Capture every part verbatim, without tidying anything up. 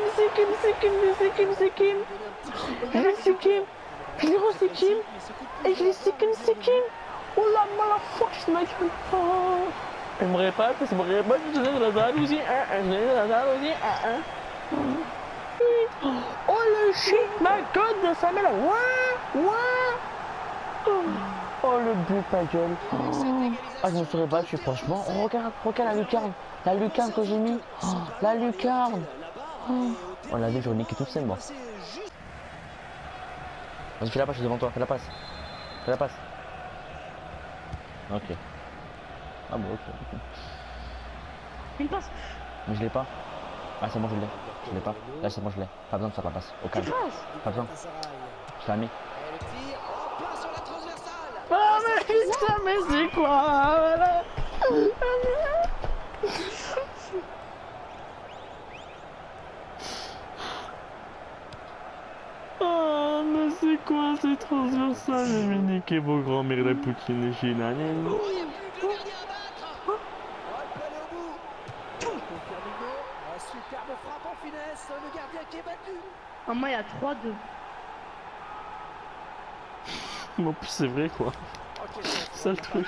c'est Kim, c'est Kim, c'est Kim, c'est Kim. Je l'ai c'est Kim. Je l'ai re c'est Kim. Et je l'ai c'est Kim, c'est Kim. Oh la motherfucker, je m'accuse. Oh. Je me répète, je me répète, je suis dans la jalousie. Je suis dans la jalousie. Oh le shit, my god de sa mère. Ouais, ouais. Oh le but, ta gueule. Oh. Ah, je me serais battu, franchement. Oh, regarde, regarde la lucarne. La lucarne que j'ai mis. Oh, la lucarne. Oh, on l'a vu, j'aurais niqué toute scène, moi. Vas-y, fais la passe, je suis devant toi. Fais la passe. Fais la passe. Ok. Ah bon, ok. Une passe. Mais je l'ai pas. Ah, c'est bon, je l'ai. Je l'ai pas. Là, c'est bon, je l'ai. Pas besoin de faire la passe. Au calme. Pas besoin. Je l'ai mis. Ah mais putain, mais c'est quoi voilà. Oh mais c'est quoi ces transversales? Je vais niquer vos grands-mères de Poutine et Chine. Superbe frappe en finesse, le gardien qui est battu. En moi il y a trois deux. En plus c'est vrai quoi. C'est le truc.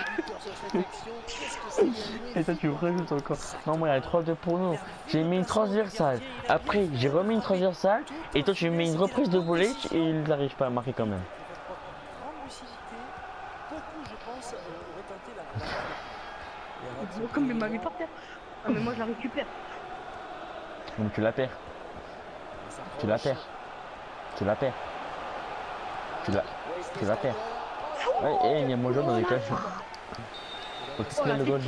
Et toi tu me rajoutes encore. Non moi il y a trois deux pour nous. J'ai mis une transversale. Après j'ai remis une transversale. Et toi tu mets une reprise de volée et il n'arrive pas à marquer quand même. Comme il m'a mis par terre. Ah mais moi je la récupère. Donc tu la perds. Tu la perds. Tu la perds. Tu la, tu la perds. Ouais, et il y a mon jaune dans les cages. Faut que tu prennes le goal.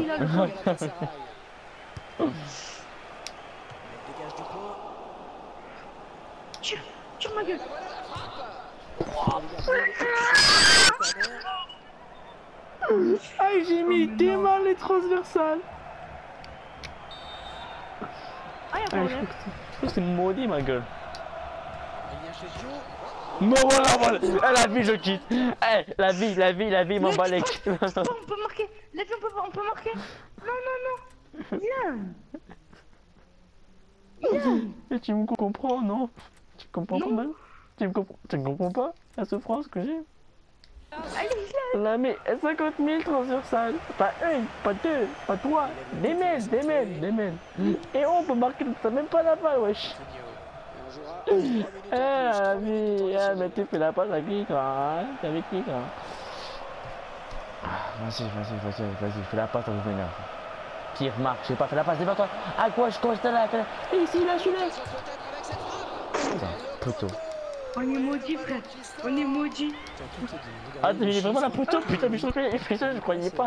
Tire, tire ma gueule. Ah j'ai mis des mains les transversales. Ah y'a pas Ah, de je crois que c'est maudit ma gueule. Non, non voilà voilà. Eh, la vie je quitte. Eh la vie la vie la vie m'en bat les couilles. On peut marquer. La vie on peut, on peut marquer. Non non non. Viens. Viens. Et tu me comprends non? Tu comprends Non. pas? Tu me comprends? Tu ne comprends pas la souffrance que j'ai? Allez viens. Là mais cinquante mille transversales. Pas une, pas deux, pas trois. Des mille, des mille, des mille. Et on peut marquer, t'as même pas la balle wesh. Eh la vie, ah mais tu fais la passe à qui toi hein? T'es avec qui toi? Vas-y, vas-y, vas-y, vas-y, fais la passe, on va venir. Tire, marque, je sais pas, fais la passe, devant toi. À gauche, gauche, t'es là, t'es là. Et ici, là, je suis là. Putain, poteau. On est maudit frère. On est maudit. Ah, il est vraiment la poteau, putain, mais je croyais, je croyais pas.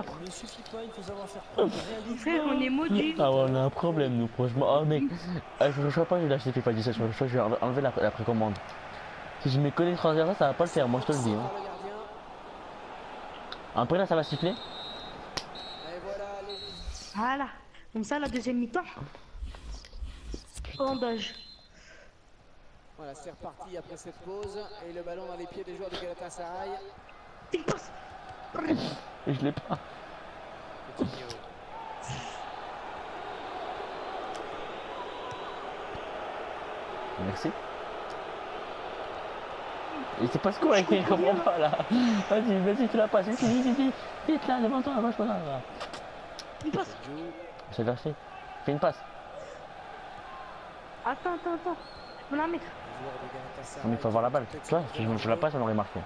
Frère, on est maudit. Ah ouais, on a un problème, nous, franchement. Oh, mec, ah, je ne crois pas que je vais lâcher FIFA dix-sept, je crois que je vais enlever la, la précommande. Si je mets que les transversales, ça va pas le faire, moi, je te le dis. Hein. Après, là, ça va siffler. Voilà. Comme ça, la deuxième mi-temps. Bandage. Voilà, c'est reparti après cette pause. Et le ballon dans les pieds des joueurs de Galatasaray. Il passe. Et je l'ai pas. Merci. Et c'est pas ce qu'on a écrit, il comprend pas là. Vas-y, vas-y, tu la passes. Vite, vite, vite, vite là, devant toi, à gauche, là. Il passe. J'ai lâché. Fais une passe. Attends, attends, attends. Je peux la mettre. Non, mais il faut avoir la balle. Tu vois, si je la passe, on aurait marqué.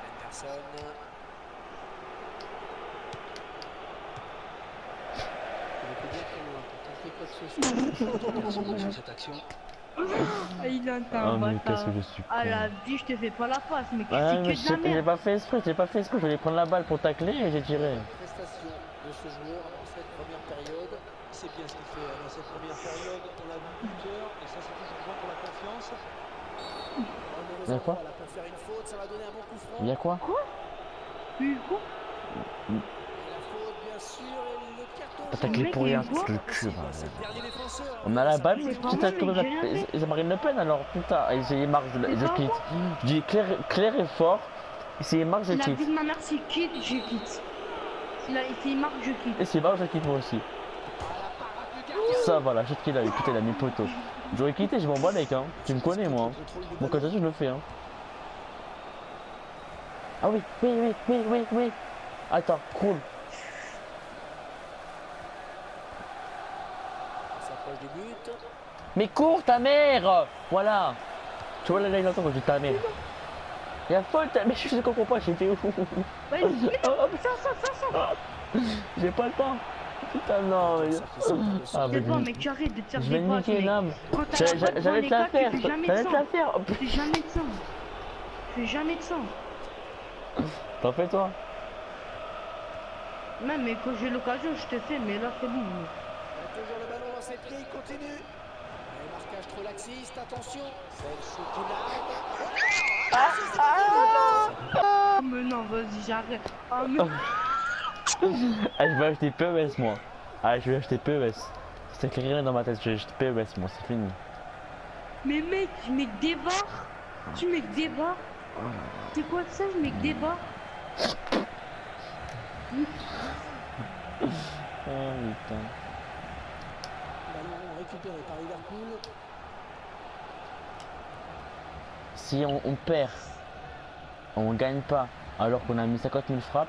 Ah, il entend Oh, un mais bâtard. qu'est-ce que je suis Ah con. la vie, je te fais pas la passe, mais Ouais, c'est mais que de la j'ai merde. pas fait exprès, j'ai pas fait exprès. Je voulais prendre la balle pour tacler et j'ai tiré. Prestation de ce joueur dans cette première période. C'est bien ce qu'il fait dans cette première période. On l'a vu buteur et ça c'est toujours bon pour la confiance. Il y a quoi? Elle a pu faire une faute, ça va donner un bon coup franc. Il y a quoi? Quoi? Oui, quoi? La faute bien sûr et le carton. T'as taclé pour rien, Mec, c'est le cul. C'est le dernier défenseur. On a la balle, C'est tu pas t'as moi, mais j'ai rien comme ça Marine Le Pen alors, putain, et c'est Marc, je, C'est je pas quitte. moi. Je dis clair, clair et fort, c'est Marc, je Si la vie quitte. de ma mère c'est quitte, je quitte. Si la si il marque, je quitte. Et c'est Marc, je quitte moi aussi. Ça va, la shot qu'il a eu, putain, il a mis poteau. J'aurais quitté, je m'en bats les hein. Tu me connais, moi. Bon, quand ça, je le fais, hein. Ah oui, oui, oui, oui, oui, oui. Attends, cool. On s'approche du but. Mais cours ta mère. Voilà. Tu vois là, là il entend quand je dis ta mère. Il y a faute, mais je ne comprends pas, j'étais où? Ouais, Oh, oh, ça, ça, ça, ça. j'ai pas le temps. Putain, non. Mais... Ah, mais C'est bon, mec, tu arrêtes de te faire je des vais passes, niquer mec. une âme. Quand t'as la balle devant J'allais les te la gars, tu faire. fais jamais de J'allais te la sang. faire. Tu fais jamais de sang. Tu fais jamais de sang. T'en fais toi? Même, mais quand j'ai l'occasion, je te fais, mais là, c'est bon. Il a toujours le ballon dans ses pieds, il continue. Et marquage trop laxiste, attention. C'est le shoot qui largue. Oh, mais non, vas-y, j'arrête. Oh, mais... Ah, je vais acheter P E S moi. Ah, je vais acheter P E S. C'est écrit rien dans ma tête, je vais acheter P E S moi, c'est fini. mais mec, tu mets que des barres. Tu mets que des barres. C'est quoi ça, je mets que des barres? Oh putain. Ballon récupéré par Liverpool. Si on, on perd, on gagne pas, alors qu'on a mis cinquante mille frappes.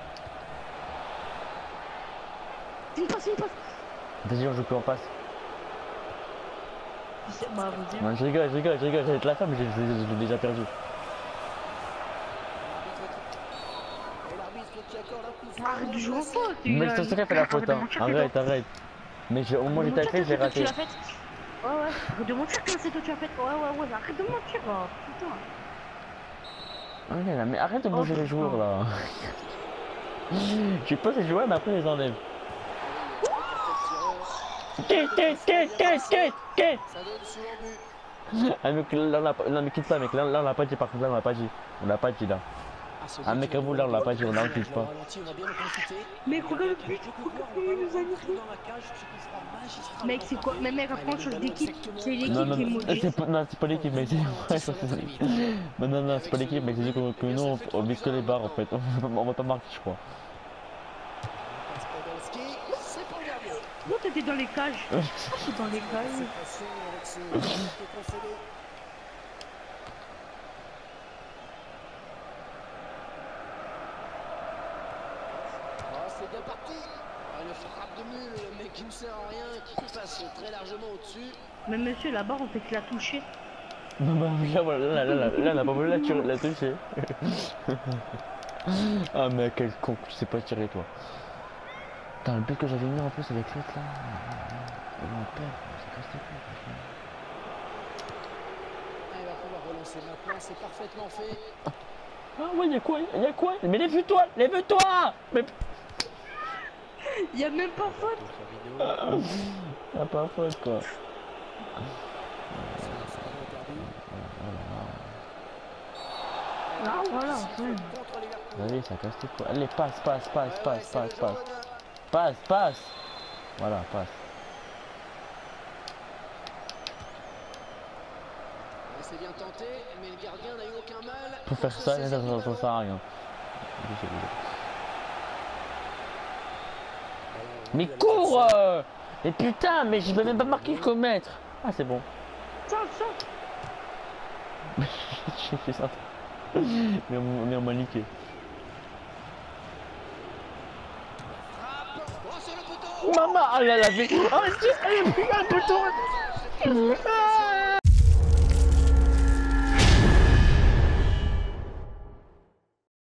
C'est une passe, c'est une passe. Vas-y, on joue plus en passe. C'est- Bah, vas-y. Non, je rigole, je rigole, je rigole, j'allais te la faire, mais je je l'ai déjà perdu. Et l'arbitre qui accorde un coup franc. Arrête de jouer en faute. Mais je te fait la faute, hein. Arrête, arrête. Mais je, au moins j'ai taclé, j'ai raté. Ouais, ouais. Arrête de mentir que c'est toi qui as fait. Ouais, ouais, ouais. Arrête de mentir. Oh, putain. Ah, là, mais arrête de bouger Oh, les joueurs là. Je pose les joueurs, mais après je les enlève. Quitte, quitte, quitte, quitte, quitte, quitte. Ça donne souvent but. Ah, mec, là, on l'a pas- non, mais quitte ça, mec. Là, là, on l'a pas dit, par contre, là, on l'a pas dit. On l'a pas dit là. Ah, mec, à vous, là, on l'a pas dit, on l'a quitte pas. Mec, regarde le but. Regarde comment il nous a niqué. Mec, c'est quoi? Mais mec, après on change d'équipe. C'est Non, l'équipe non, qui est non, maudite. c'est pas, non, c'est pas l'équipe, mec. c'est- Non, non, non, c'est pas l'équipe, mec. C'est juste que, que nous, on, on vise que les barres en fait. On va, on va pas marquer, je crois. C'est pour le gardien. Non, t'étais dans les cages. Ah, t'es dans les cages. Passion avec ce but qui est concédé. Oh, c'est bien parti. Ah, une frappe de mule, le mec qui ne sert à rien, qui passe très largement au-dessus. Mais monsieur, la barre, on fait que la toucher. Non, bah, là, voilà, là, là, là, là, on a pas voulu la, tuer- la toucher. Ah, mais quel con, tu sais pas tirer, toi. Putain, le but que j'avais mis en plus avec l'autre là. Et on perd, c'est casse les couilles, franchement. Ah, il va falloir relancer maintenant, c'est parfaitement fait. Ah, ouais, y'a quoi, y'a quoi? Mais lève-toi, lève-toi! Mais. Y'a même pas faute. Y'a pas faute, quoi. Ah, voilà. Ouais. Vas-y, ça casse les couilles. Allez, passe, passe, passe, passe, passe, passe. Passe, passe. Voilà, passe. C'est bien tenté, mais le gardien n'a eu aucun mal. Pour faire ça, ça, ça, ça sert à rien. Mais cours euh Mais putain, mais je vais même pas marquer le commettre. Ah, c'est bon. Tiens, tiens. J'ai fait ça. Mais on, mais on m'a niqué. Oh, c'est le poteau. Maman, oh là la vie. Oh, elle a pris un poteau. Ah